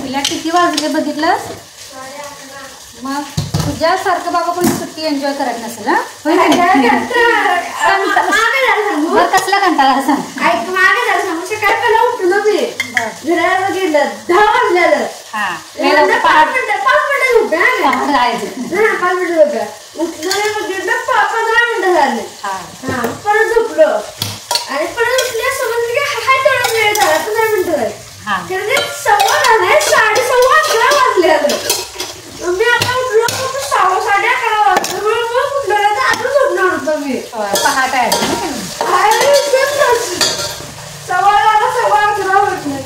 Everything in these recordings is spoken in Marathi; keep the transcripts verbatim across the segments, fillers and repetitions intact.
तिला किती वाजले बघितलं मग तुझ्यासारखं बाबा कोणी सुट्टी एन्जॉय करत नसेल हा कसला कंटाळा सांग ऐक मागे जरा सांगू सकाळी पहिला उठलो मी घराला गेलं दहा वाजलेलं हा पाच मिनिटं पाच मिनिटं उठे हा पाच मिनिटं उठे उठलो बघितलं पंधरा मिनिटं झाले हा परत झोपलो आणि परत उठल्यासोबत मी हाय थोडा वेळ झाला पंधरा मिनिटं झाले सव्वा झाले साडे सव्वा अकरा वाजले मी आता उठलो सव्वा साडे अकरा वाजले मग उठलो तर अजून झोपणार होतो मी पहाटे आहे सव्वा सव्वा अकरा वाजले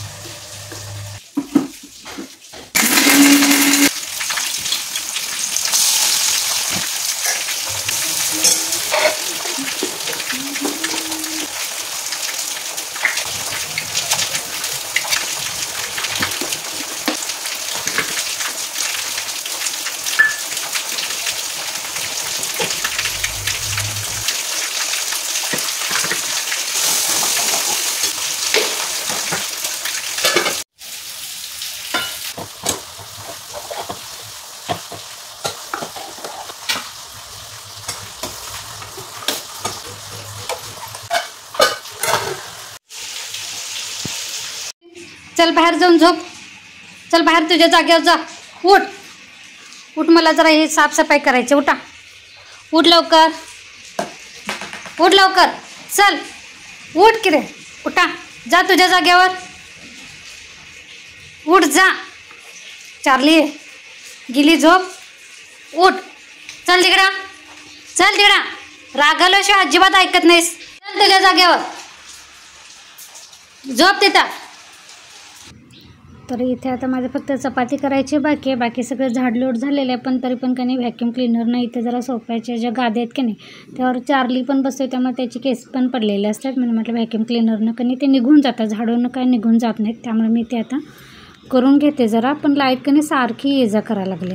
चल बाहेर जाऊन झोप चल बाहेर तुझ्या जागेवर जा उठ उठ मला जरा हे साफसफाई करायची उठा उठ लवकर उठ लवकर चल उठ की रे उठा जा तुझ्या जागेवर उठ जा चार्ली गेली झोप उठ चल तिकडा चल तिकडा रागावल्याशिवाय अजिबात ऐकत नाहीस चल तुझ्या जागेवर झोप तिथं तर इथे आता माझं फक्त चपाती करायची बाकी आहे बाकी सगळं झाडलोट झालेलं आहे पण तरी पण काही व्हॅक्यूम क्लीनरनं इथे जरा सोफ्याच्या ज्या गाद्या आहेत की नाही त्यावर चार्ली पण बसते त्यामुळे त्याची केस पण पडलेले असतात म्हणून म्हटलं व्हॅक्यूम क्लीनरनं कधी ते निघून जातात झाडून काय निघून जात नाहीत त्यामुळे मी ते आता करून घेते जरा पण लाईट कधी सारखी ये जा करायला लागले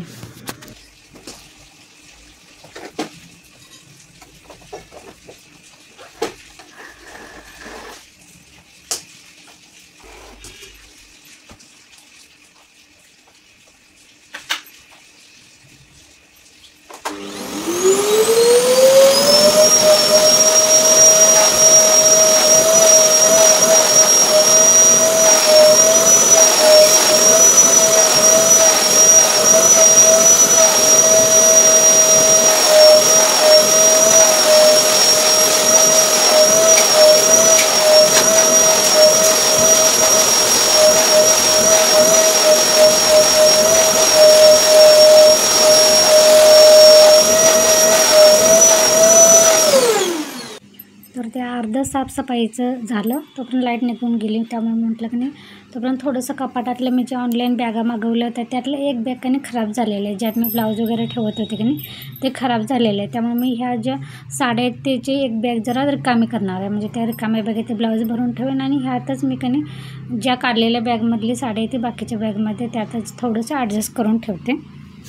अर्ध साफसफाईचं झालं तोपर्यंत लाईट निघून गेली त्यामुळे म्हटलं की नाही तोपर्यंत थोडंसं कपाटातलं मी जे ऑनलाईन बॅगा मागवल्या होत्या त्यातलं एक बॅग की नाही खराब झालेलं आहे ज्यात मी ब्लाऊज वगैरे ठेवत होते की नाही ते खराब झालेलं आहे त्यामुळे मी ह्या ज्या साड्या आहेत त्याची एक बॅग जरा रिकामी करणार आहे म्हणजे त्या रिकाम्या बॅगेत ते ब्लाऊज भरून ठेवेन आणि ह्यातच मी की नाही ज्या काढलेल्या बॅगमधली साडी आहे ती बाकीच्या बॅगमध्ये त्यातच थोडंसं ॲडजस्ट करून ठेवते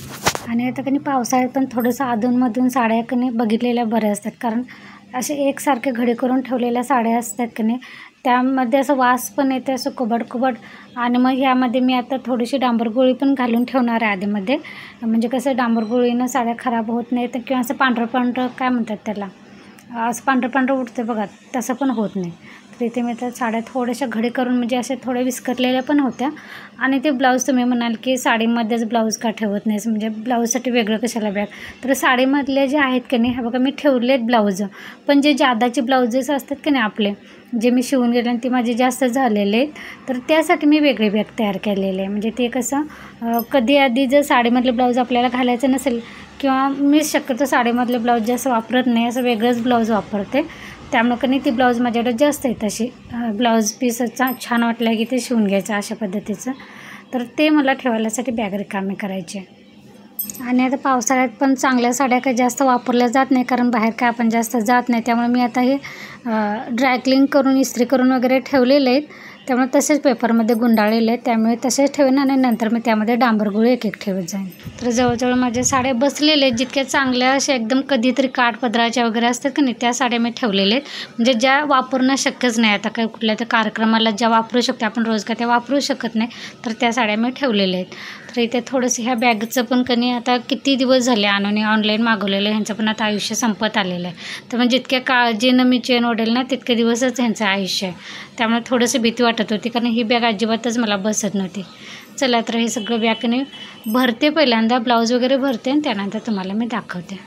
आणि आता की नाही पावसाळ्यात पण थोडंसं अधूनमधून साड्या की नाही बघितलेल्या बऱ्या असतात कारण असे एकसारखे घडी करून ठेवलेल्या साड्या असतात की नाही त्यामध्ये असं वास पण येते असं कुबट कुबट आणि मग ह्यामध्ये मी आता थोडीशी डांबरगोळी पण घालून ठेवणार आहे आधीमध्ये म्हणजे कसं डांबरगोळीनं साड्या खराब होत नाहीत किंवा असं पांढरं पांढरं काय म्हणतात त्याला असं पांढरं पांढरं उठते बघा तसं पण होत नाही तर इथे मी तर साड्या थोड्याशा घडी करून म्हणजे अशा थोड्या विस्कटलेल्या पण होत्या आणि ते ब्लाऊज तुम्ही म्हणाल की साडीमध्येच ब्लाऊज का ठेवत नाहीस म्हणजे ब्लाऊजसाठी वेगळं कशाला बॅग तर साडीमधले जे आहेत की नाही हे बघा मी ठेवलेत ब्लाऊज पण जे जादाचे ब्लाऊजेस असतात की नाही आपले जे मी शिवून गेले आणि ते माझे जास्त झालेले आहेत तर त्यासाठी मी वेगळे बॅग तयार केलेले आहे म्हणजे ते कसं कधी आधी जर साडीमधले ब्लाऊज आपल्याला घालायचं नसेल किंवा मी शक्यतो साडीमधले ब्लाऊज जास्त वापरत नाही असं वेगळंच ब्लाऊज वापरते त्यामुळे कधी ती ब्लाऊज माझ्याकडे जास्त आहेत अशी ब्लाऊज पीसचा छान वाटलं की ते शिवून घ्यायचं अशा पद्धतीचं तर ते मला ठेवायसाठी बॅग रिकामी करायचे आणि आता पावसाळ्यात पण चांगल्या साड्या काही जास्त वापरल्या जात नाही कारण बाहेर काय आपण जास्त जात नाही त्यामुळे मी आता हे ड्रायक्लिंग करून इस्त्री करून वगैरे ठेवलेले आहेत त्यामुळे तसेच पेपरमध्ये गुंडाळलेले आहेत, त्यामुळे तसेच ठेवेन आणि नंतर मी त्यामध्ये डांबरगोळी एक एक ठेवत जाईन. तर जवळजवळ माझ्या साड्या बसलेले आहेत, जितक्या चांगल्या अशा एकदम कधीतरी काठपदराच्या वगैरे असतात की नाही त्या साड्या मी ठेवलेल्या आहेत, म्हणजे ज्या वापरणं शक्यच नाही. आता काही कुठल्या तर कार्यक्रमाला ज्या वापरू शकतो आपण रोज का त्या वापरू शकत नाही, तर त्या साड्या मी ठेवलेल्या आहेत. तर इथे थोडंसं ह्या बॅगचं पण कणी आता किती दिवस झाले आणून ऑनलाईन मागवलेलं, ह्यांचं पण आता आयुष्य संपत आलेलं आहे. तर मग जितक्या काळजीनं मी चेन ओढेल ना तितके दिवसच ह्यांचं आयुष्य आहे. त्यामुळे थोडंसं भीती वाटत होती, कारण ही बॅग अजिबातच मला बसत नव्हती. चला तर हे सगळं बॅगने भरते, पहिल्यांदा ब्लाऊज वगैरे भरते आणि त्यानंतर तुम्हाला मी दाखवते.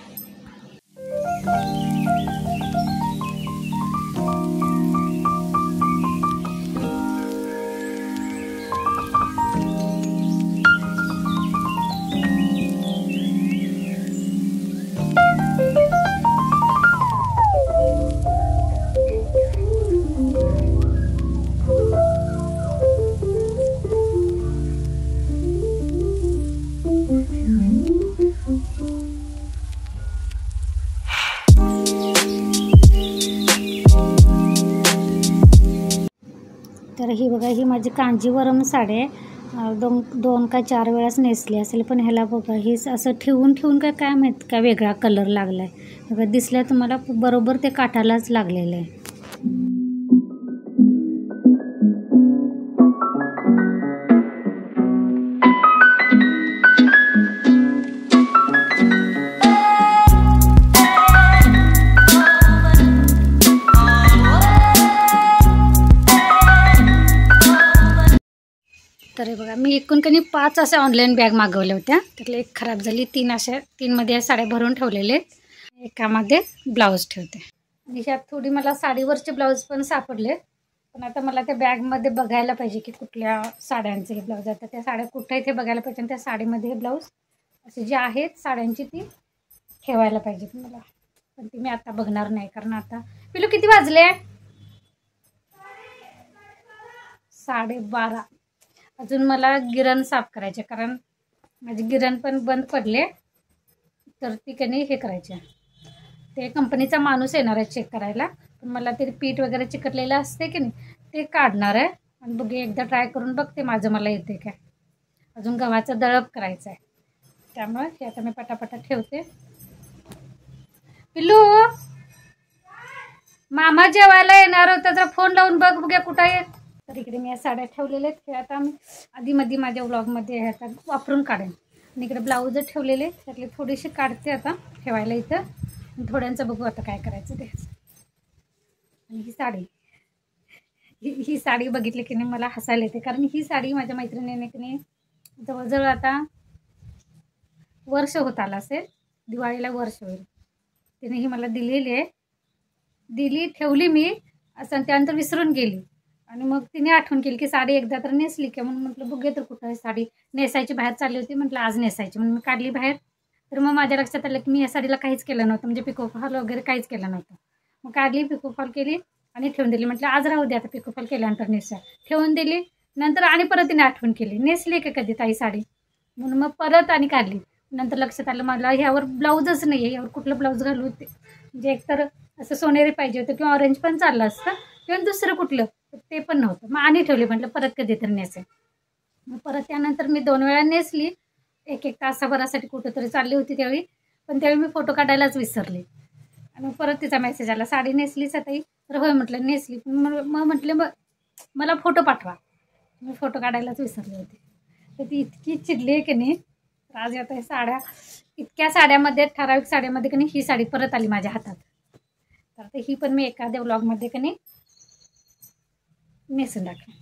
तर ही बघा, ही माझी कांजीवरम साडी आहे. दोन दोन का चार वेळाच नेसली असेल, पण ह्याला बघा ही असं ठेवून ठेवून काय काय माहीत का वेगळा कलर लागला आहे. बघा दिसलं तुम्हाला, बरोबर ते काठालाच लागलेलं आहे. तर हे बघा, मी एकूण कधी पाच अशा ऑनलाईन बॅग मागवल्या होत्या, त्यातली एक खराब झाली. तीन अशा तीनमध्ये या साड्या भरून ठेवलेले, एकामध्ये ब्लाऊज ठेवते. आणि ह्यात थोडी मला साडीवरचे ब्लाऊज पण सापडले, पण आता मला त्या बॅगमध्ये बघायला पाहिजे की कुठल्या साड्यांचे हे ब्लाऊज आहेत. त्या साड्या कुठे आहेत हे बघायला पाहिजे, आणि त्या साडीमध्ये हे ब्लाऊज असे जे आहेत साड्यांची ती ठेवायला पाहिजेत मला. पण ती मी आता बघणार नाही, कारण आता पिलू किती वाजले, साडेबारा. अजून मला गिरण साफ करायचे, कारण माझी गिरण पण बंद पडले, तर ती कधी हे करायचे. ते कंपनीचा माणूस येणार आहे चेक करायला, पण मला ते पीठ वगैरे चिकटलेलं असते की नाही ते काढणार आहे. आणि बघे एकदा ट्राय करून बघते माझं मला येते काय. अजून गव्हाचं दळप करायचं आहे, त्यामुळे हे आता मी पटापटा ठेवते. पिल्लू, मामा जेवायला येणार होता, जरा फोन लावून बघ बघ्या कुठं आहे. तर इकडे मी या साड्या ठेवलेल्या आहेत, हे आता मी आधीमध्ये माझ्या व्लॉगमध्ये हे आता वापरून काढेन. आणि इकडे ब्लाऊज ठेवलेले, त्यातले थोडीशी काढते आता ठेवायला इथं, आणि थोड्यांचं बघू आता काय करायचं ते. आणि ही साडी ही ही साडी बघितली की नाही मला हसायला येते, कारण ही साडी माझ्या मैत्रिणीने की नाही जवळजवळ आता वर्ष होत आलं असेल, दिवाळीला वर्ष होईल. तिने ही मला दिलेली आहे, दिली ठेवली मी असं, त्यानंतर विसरून गेली. आणि मग तिने आठवण केली की साडी एकदा तर नेसली की, म्हणून म्हटलं बघूया तर कुठं आहे साडी. नेसायची बाहेर चालली होती, म्हटलं आज नेसायची म्हणून मी काढली बाहेर. तर मग माझ्या लक्षात आलं की मी या साडीला काहीच केलं नव्हतं, म्हणजे पिकोफॉल वगैरे काहीच केलं नव्हतं. मग काढली, पिकोफॉल केली आणि ठेवून दिली. म्हटलं आज राहू दे, आता पिकोफॉल केल्यानंतर नेसा. ठेवून दिली, नंतर आणि परत तिने आठवण केली नेसली का कधी ताई साडी, म्हणून मग परत आणि काढली. नंतर लक्षात आलं मला ह्यावर ब्लाऊजच नाही आहे, यावर कुठलं ब्लाऊज घालू होते. म्हणजे एकतर असं सोनेरी पाहिजे होतं किंवा ऑरेंज पण चाललं असतं, किंवा दुसरं कुठलं ते पण नव्हतं. मग आणि ठेवली, म्हटलं परत कधीतरी नेसेल. मग परत त्यानंतर मी दोन वेळा नेसली, एक एक तासाभरासाठी कुठंतरी चालली होती त्यावेळी, पण त्यावेळी मी फोटो काढायलाच विसरले. आणि मग परत तिचा मेसेज आला, साडी नेसलीच ताई. तर होय म्हटलं नेसली. मग मग म्हटलं मग मला फोटो पाठवा, मी फोटो काढायलाच विसरले होते. तर ती इतकी चिडली आहे की नाही. आज आता हे साड्या, इतक्या साड्यामध्ये ठराविक साड्यामध्ये की नाही ही साडी परत आली माझ्या हातात. तर ही पण मी एखाद्या व्लॉगमध्ये की नाही नेसून टाकते.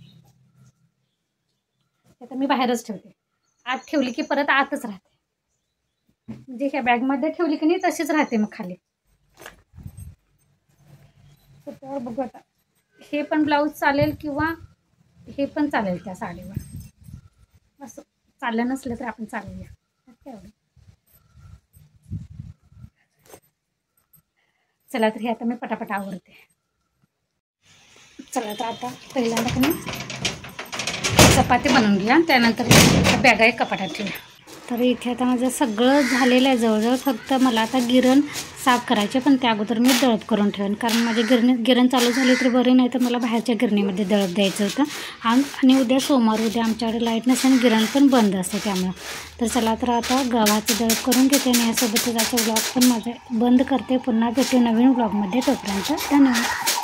आता मी बाहेरच ठेवते, आत ठेवली की परत आतच राहते, म्हणजे ह्या बॅगमध्ये ठेवली की नाही तशीच राहते मग खाली. तर बघू आता हे पण ब्लाऊज चालेल किंवा हे पण चालेल त्या साडीवर, असं चाललं नसलं तर आपण चालूया एवढं. चला तर हे आता मी पटापट आवरते. चला तर आता पहिल्यांदा की नाही चपाती बनवून घ्या, त्यानंतर बॅगा एक कपाटात ठेवा. तर इथे आता माझं सगळं झालेलं आहे जवळजवळ, फक्त मला आता गिरण साफ करायचे, पण त्या अगोदर मी दळप करून ठेवेन, कारण माझी गिरणी गिरण चालू झाली तर बरी, नाही तर मला बाहेरच्या गिरणीमध्ये दळप द्यायचं होतं. आणि उद्या सोमवार, उद्या आमच्याकडे लाईट नसेल आणि गिरण पण बंद असते त्यामुळं. तर चला तर आता गव्हाचं दळप करून घेते आणि यासोबतच आजचा ब्लॉग पण माझा बंद करते. पुन्हा भेटू नवीन ब्लॉगमध्ये, तोपर्यंत धन्यवाद.